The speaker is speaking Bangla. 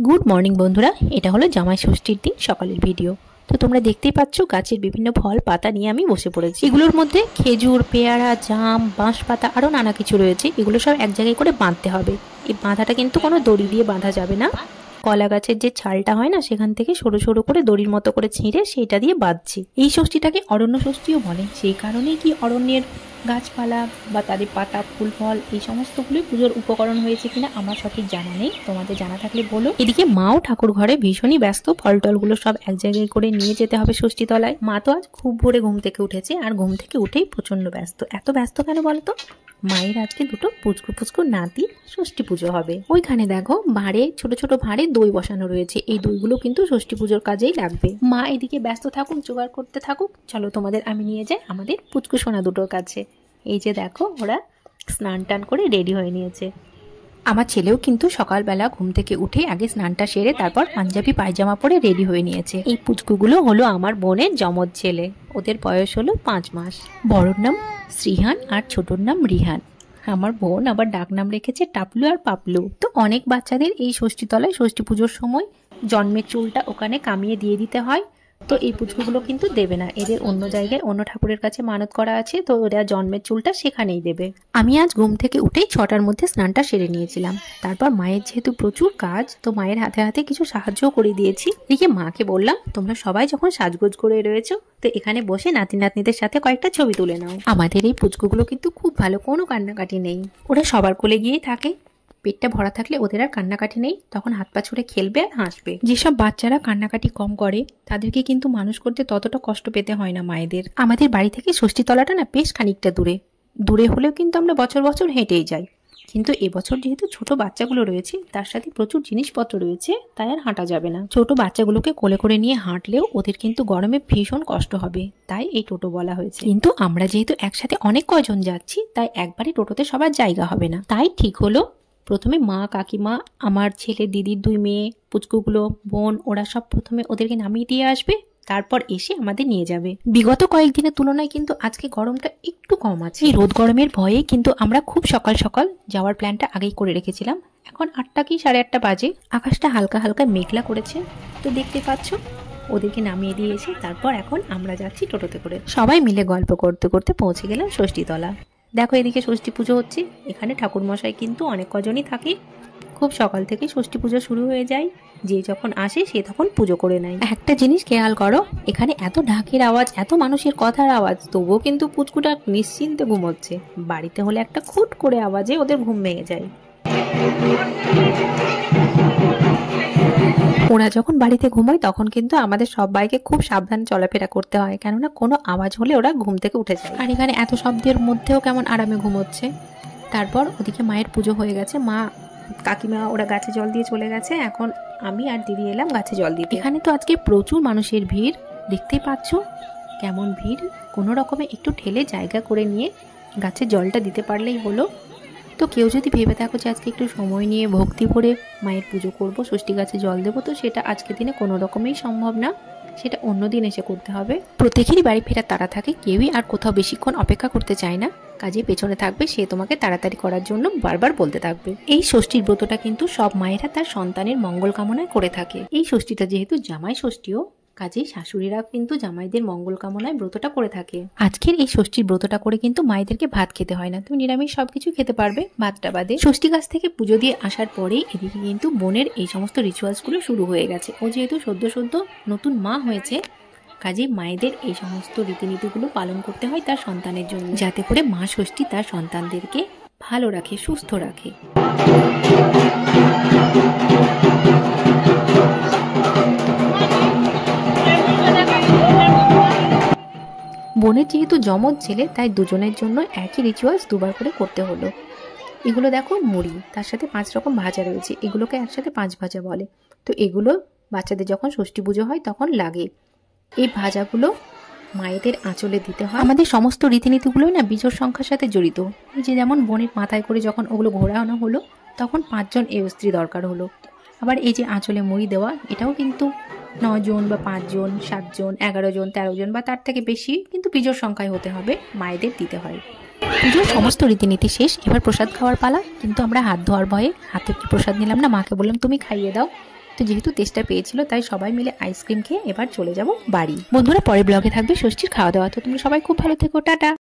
গুড মর্নিং বন্ধুরা, এটা হলো জামাই ষষ্ঠীর দিন সকালের ভিডিও। তো তোমরা দেখতেই পাচ্ছ গাছের বিভিন্ন ফল পাতা নিয়ে আমি বসে পড়েছি। এগুলোর মধ্যে খেজুর, পেয়ারা, জাম, বাঁশ পাতা আরও নানা কিছু রয়েছে। এগুলো সব এক জায়গায় করে বাঁধতে হবে। এই বাঁধাটা কিন্তু কোনো দড়ি দিয়ে বাঁধা যাবে না। কলা গাছের যে ছালটা হয় না, সেখান থেকে সরু সরু করে দড়ির মতো করে ছিঁড়ে সেইটা দিয়ে বাঁধছি। এই ষষ্ঠীটাকে অরণ্য ষষ্ঠীও বলে। সেই কারণেই কি অরণ্যের গাছপালা বা তাদের পাতা, ফুল, ফল এই সমস্তগুলোই পুজোর উপকরণ হয়েছে কিনা আমার সঠিক জানা নেই, তোমাদের জানা থাকলে বলো। এদিকে মাও ঠাকুর ঘরে ভীষণই ব্যস্ত। ফল টলগুলো সব এক জায়গায় করে নিয়ে যেতে হবে ষষ্ঠী তলায়। মা তো আজ খুব ভোরে ঘুম থেকে উঠেছে, আর ঘুম থেকে উঠেই প্রচন্ড ব্যস্ত। এত ব্যস্ত কেন বলতো? মায়ের আজকে দুটো পুচকু পুচকু নাতি ষষ্ঠী পুজো হবে। ওইখানে দেখো ভাঁড়ে, ছোট ছোট ভাঁড়ে দই বসানো রয়েছে। এই দইগুলো কিন্তু ষষ্ঠী পুজোর কাজেই লাগবে। মা এদিকে ব্যস্ত থাকুক, জোগাড় করতে থাকুক। চলো তোমাদের আমি নিয়ে যাই আমাদের পুচকু সোনা দুটোর কাছে। এই যে দেখো, ওরা স্নান টান করে রেডি হয়ে নিয়েছে। আমার ছেলেও কিন্তু সকালবেলা ঘুম থেকে উঠে আগে স্নানটা সেরে তারপর পাঞ্জাবি পায়জামা পরে রেডি হয়ে নিয়েছে। এই পুচকুগুলো হলো আমার বোনের যমজ ছেলে। ওদের বয়স হলো 5 মাস। বড়োর নাম শ্রীহান আর ছোটোর নাম রিহান। আমার বোন আবার ডাক নাম রেখেছে টাপলু আর পাপলু। তো অনেক বাচ্চাদের এই ষষ্ঠী তলায় ষষ্ঠী পুজোর সময় জন্মের চুলটা ওখানে কামিয়ে দিয়ে দিতে হয়। তো এই পুচকুগুলো কিন্তু দেবে না, এদের অন্য জায়গায় অন্য ঠাকুরের কাছে মানত করা আছে। তো ওরা জন্মের চুলটা সেখানেই দেবে। আমি আজ ঘুম থেকে উঠেই 6টার মধ্যে স্নানটা সেরে নিয়েছিলাম। তারপর মায়ের যেহেতু প্রচুর কাজ, তো মায়ের হাতে হাতে কিছু সাহায্যও করে দিয়েছি। এদিকে মাকে বললাম, তোমরা সবাই যখন সাজগোজ করে রয়েছো, তো এখানে বসে নাতি নাতনিদের সাথে কয়েকটা ছবি তুলে নাও। আমাদের এই পুচকুগুলো কিন্তু খুব ভালো, কোনো কান্নাকাটি নেই। ওরা সবার কোলে গিয়েই থাকে। পেটটা ভরা থাকলে ওদের আর কান্নাকাটি নেই, তখন হাত পা ছুড়ে খেলবে আর হাসবে। যেসব বাচ্চারা কান্নাকাটি কম করে তাদেরকে কিন্তু মানুষ করতে ততটা কষ্ট পেতে হয় না মায়েদের। আমাদের বাড়ি থেকে ষষ্ঠী তলাটা না বেশ খানিকটা দূরে হলেও কিন্তু আমরা বছর বছর হেঁটেই যাই। কিন্তু এবছর যেহেতু ছোট বাচ্চাগুলো রয়েছে, তার সাথে প্রচুর জিনিসপত্র রয়েছে, তাই আর হাঁটা যাবে না। ছোট বাচ্চাগুলোকে কোলে করে নিয়ে হাঁটলেও ওদের কিন্তু গরমে ভীষণ কষ্ট হবে, তাই এই টোটো বলা হয়েছে। কিন্তু আমরা যেহেতু একসাথে অনেক কয়জন যাচ্ছি, তাই একবারে টোটোতে সবার জায়গা হবে না। তাই ঠিক হলো, প্রথমে মা, কাকিমা, আমার ছেলে, দিদির 2 মেয়ে, পুচকুগুলো, বোন, ওরা সব প্রথমে ওদেরকে নামিয়ে দিয়ে আসবে, তারপর এসে আমাদের নিয়ে যাবে। বিগত কয়েকদিনের তুলনায় কিন্তু আজকে গরমটা একটু কম আছে। এই রোদ গরমের ভয়ে কিন্তু আমরা খুব সকাল সকাল যাওয়ার প্ল্যানটা আগেই করে রেখেছিলাম। এখন 8টা কি 8:30 বাজে। আকাশটা হালকা হালকা মেঘলা করেছে, তো দেখতে পাচ্ছ। ওদেরকে নামিয়ে দিয়ে এসে তারপর এখন আমরা যাচ্ছি টোটোতে করে। সবাই মিলে গল্প করতে করতে পৌঁছে গেলাম ষষ্ঠীতলা। দেখো, এদিকে ষষ্ঠী পুজো হচ্ছে। এখানে ঠাকুর মশাই কিন্তু অনেক কজনই থাকে। খুব সকাল থেকে ষষ্ঠী পুজো শুরু হয়ে যায়। যে যখন আসে সে তখন পুজো করে নেয়। একটা জিনিস খেয়াল করো, এখানে এত ঢাকের আওয়াজ, এত মানুষের কথার আওয়াজ, তবুও কিন্তু পুচকুটা নিশ্চিন্তে ঘুমোচ্ছে। বাড়িতে হলে একটা খুট করে আওয়াজে ওদের ঘুম ভেঙে যায়। ওরা যখন বাড়িতে ঘুমোয় তখন কিন্তু আমাদের সবাইকে খুব সাবধানে চলাফেরা করতে হয়, কেননা কোনো আওয়াজ হলে ওরা ঘুম থেকে উঠে যায়। আর এখানে এত শব্দের মধ্যেও কেমন আরামে ঘুমোচ্ছে। তারপর ওদিকে মায়ের পুজো হয়ে গেছে। মা, কাকিমা ওরা গাছে জল দিয়ে চলে গেছে। এখন আমি আর দিদি এলাম গাছে জল দিতে। এখানে তো আজকে প্রচুর মানুষের ভিড়, দেখতেই পাচ্ছ কেমন ভিড়। কোনো রকমে একটু ঠেলে জায়গা করে নিয়ে গাছে জলটা দিতে পারলেই হলো। তো কেউ যদি ভেবে থাকো যে আজকে একটু সময় নিয়ে ভক্তি করে মায়ের পুজো করব, ষষ্ঠী গাছে জল দেবো, তো সেটা আজকের দিনে কোনো রকমেই সম্ভব না। সেটা অন্য দিন এসে করতে হবে। প্রত্যেকেরই বাড়ি ফেরার তাড়া থাকে, কেউই আর কোথাও বেশিক্ষণ অপেক্ষা করতে চায় না। কাজে পেছনে থাকবে সে তোমাকে তাড়াতাড়ি করার জন্য বারবার বলতে থাকবে। এই ষষ্ঠীর ব্রতটা কিন্তু সব মায়েরা তার সন্তানের মঙ্গল কামনায় করে থাকে। এই ষষ্ঠীটা যেহেতু জামাই ষষ্ঠীও, কাজেই শাশুড়িরা কিন্তু জামাইদের মঙ্গল কামনায় ব্রতটা করে থাকে। আজকের এই ষষ্ঠীর ব্রতটা করে কিন্তু মায়েদেরকে ভাত খেতে হয় না, তুমি নিরামিষ সবকিছু খেতে পারবে ভাতটা বাদে। ষষ্ঠী গাছ থেকে পুজো দিয়ে আসার পরেই এদিকে কিন্তু বোনের এই সমস্ত রিচুয়ালসগুলো শুরু হয়ে গেছে। ও যেহেতু সদ্য নতুন মা হয়েছে, কাজে মায়েদের এই সমস্ত রীতিনীতিগুলো পালন করতে হয় তার সন্তানের জন্য, যাতে করে মা ষষ্ঠী তার সন্তানদেরকে ভালো রাখে, সুস্থ রাখে। বোনের যেহেতু যমজ ছেলে, তাই দুজনের জন্য একই রিচুয়ালস 2বার করে করতে হলো। এগুলো দেখো মুড়ি, তার সাথে 5 রকম ভাজা রয়েছে। এগুলোকে একসাথে 5 ভাজা বলে। তো এগুলো বাচ্চাদের যখন ষষ্ঠী পুজো হয় তখন লাগে। এই ভাজাগুলো মায়েদের আঁচলে দিতে হয়। আমাদের সমস্ত রীতিনীতিগুলোই না বীজোর সংখ্যার সাথে জড়িত। এই যে যেমন বোনের মাথায় করে যখন ওগুলো ঘোরানো হলো, তখন 5 জন এই স্ত্রী দরকার হলো। আবার এই যে আঁচলে মুড়ি দেওয়া, এটাও কিন্তু 9 জন বা 5 জন, 7 জন, 11 জন, 13 জন বা তার থেকে বেশি কিন্তু বীজোর সংখ্যায় হতে হবে, মায়েদের দিতে হয়। পুজোর সমস্ত রীতিনীতি শেষ, এবার প্রসাদ খাওয়ার পালা। কিন্তু আমরা হাত ধোয়ার ভয়ে হাতে প্রসাদ নিলাম না, মাকে বললাম তুমি খাইয়ে দাও। তো যেহেতু তেষ্টা পেয়েছিল তাই সবাই মিলে আইসক্রিম খেয়ে এবার চলে যাব বাড়ি। বন্ধুরা, পরের ব্লগে থাকবে ষষ্ঠীর খাওয়া দাওয়া। তো তোমরা সবাই খুব ভালো থেকো, টাটা।